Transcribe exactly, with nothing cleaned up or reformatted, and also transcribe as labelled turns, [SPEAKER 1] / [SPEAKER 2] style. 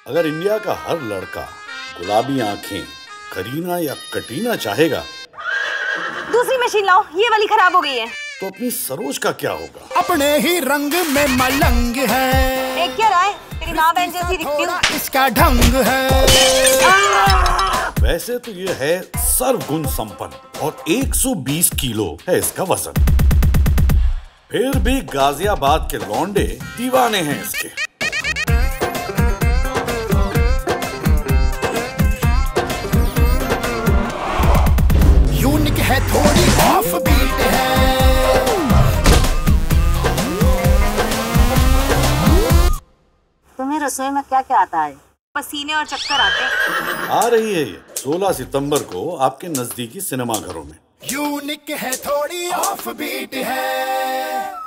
[SPEAKER 1] अगर इंडिया का हर लड़का गुलाबी आंखें करीना या कटरीना चाहेगा,
[SPEAKER 2] दूसरी मशीन लाओ, ये वाली खराब हो गई है।
[SPEAKER 1] तो अपनी सरोज का क्या होगा?
[SPEAKER 3] अपने ही रंग में मलंग है।
[SPEAKER 2] एक क्या राय, तेरी माँ बहन जैसी दिखती हूँ।
[SPEAKER 3] इसका ढंग है।
[SPEAKER 1] वैसे तो ये है सर्वगुण संपन्न और एक सौ बीस किलो है इसका वजन। फिर भी गाजियाबाद के लौंडे दीवाने हैं इसके।
[SPEAKER 3] यूनिक है, थोड़ी ऑफ बीट है।
[SPEAKER 2] तुम्हें रसोई में क्या क्या आता है? पसीने और चक्कर आते हैं।
[SPEAKER 1] आ रही है ये सोलह सितंबर को आपके नजदीकी सिनेमा घरों में।
[SPEAKER 3] यूनिक है, थोड़ी ऑफ बीट है।